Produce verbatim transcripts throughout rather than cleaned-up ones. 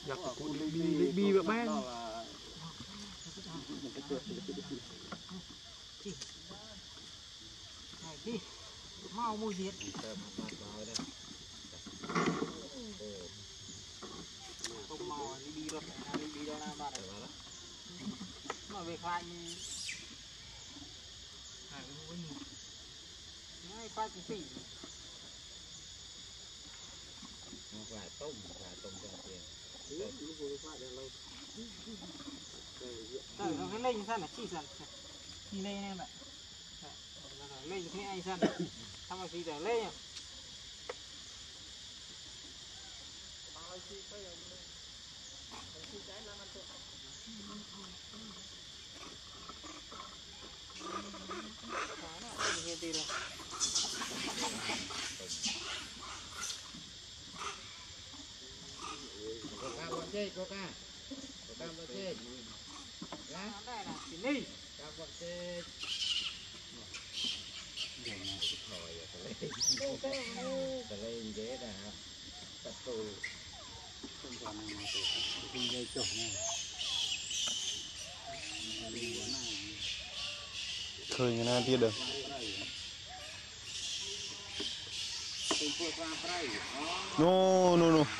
giặc của bê bê bê bê vợ ban đi mau mua diệt không mò đi đi rồi đi đi đâu nào bạn mà về khoai này khoai cái gì khoai tôm khoai tôm cho tiền rồi nó lên sao là chi sản chi lên em ạ lên cái ai sản thằng mà gì giờ lên hiện tiền rồi coca bọt chê coca coca bọt chê đó đây là chỉ đi coca bọt chê rồi mà thổi rồi tờ lên ghế đã tập tù không còn nào mà tụ không dây chổi này khơi người ta tiết được no no no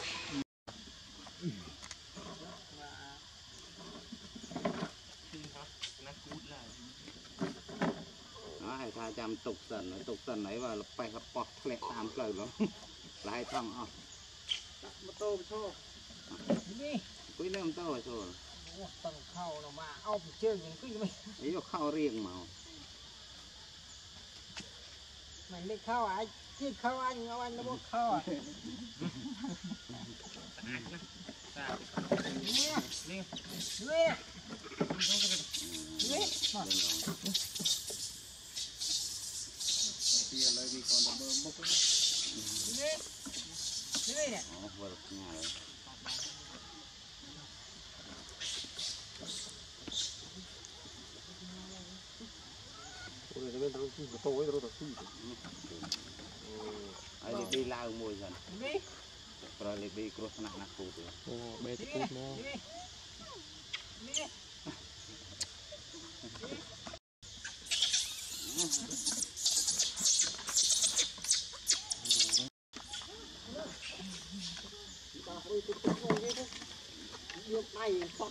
nó hay tha chăm tục dần tục dần ấy và phải hợp bọt lẹt tam cờ lắm là hai thằng à một tô thôi đi quý năm tô rồi thôi tầng khâu nó mà ao bị chơi những cái mình ấy là khâu riêng mà mình đi khâu ai chứ khâu anh ông anh nó có khâu à nè nè nè kia lấy đi còn đâm bốc nè nè nè nó vừa được nhà đấy ôi cái bên tao chỉ có tôi rồi tao chỉ ai đi lao mùi dần đi rồi đi cross nặng nặng cụt ô bé tao cút nó được này sọt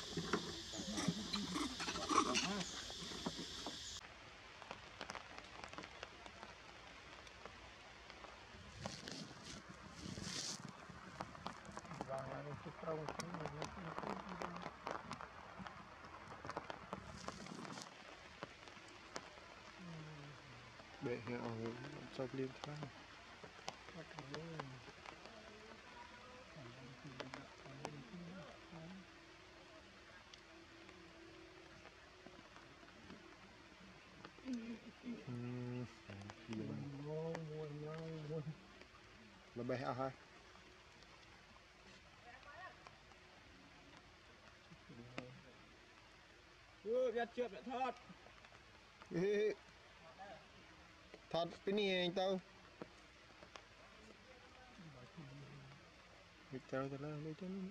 bệ hiệu cho liên thoát là bệ à hai chưa biết chưa biết thật thật cái này anh tao Hãy subscribe cho kênh Ghiền Mì Gõ để không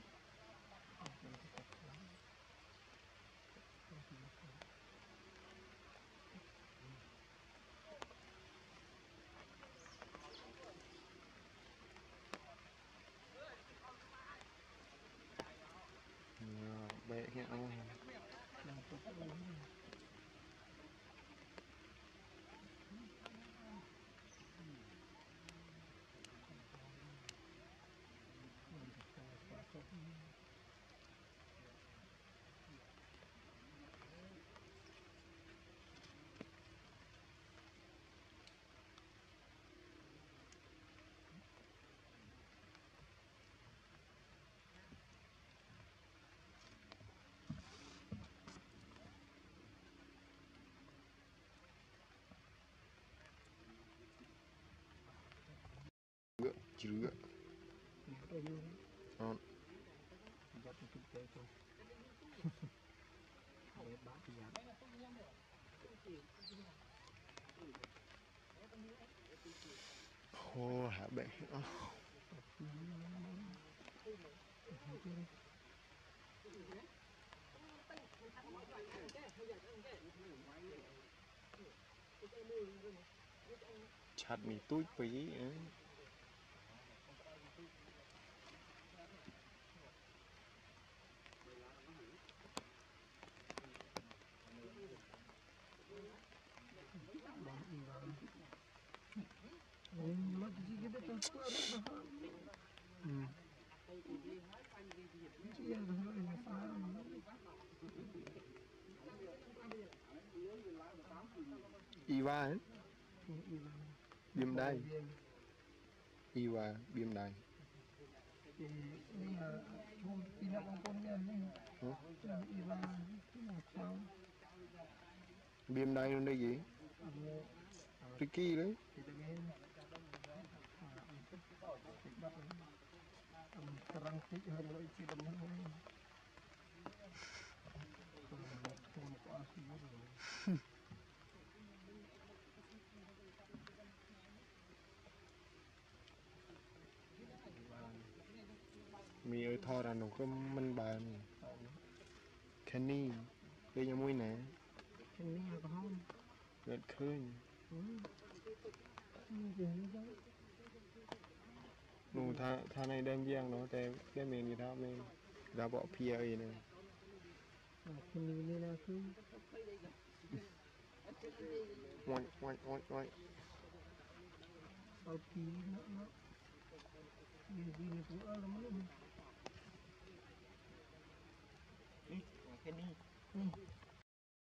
bỏ lỡ những video hấp dẫn juga ngon oh hạ bệ chặt mì túi phí ấy. Ừ. Iva ấy. Biếm đây. Iva biếm đây. Biếm đây nó đây gì? Ricky đấy. Terang sih hari lo isi dan yang lain. Mì ơi thò ra nó có mình bàn. Kenny. Đây nhà mui nè. Kenny apa hal? Gật khơi. Nụ tha, tha này đem giang nóแต่đem mình gì đó mình ra bỏ pia ấy này. Kenny ni lah tu. Oink oink oink oink. Salpi nak nak. Ini bini tu alam mana? cái ni Ni.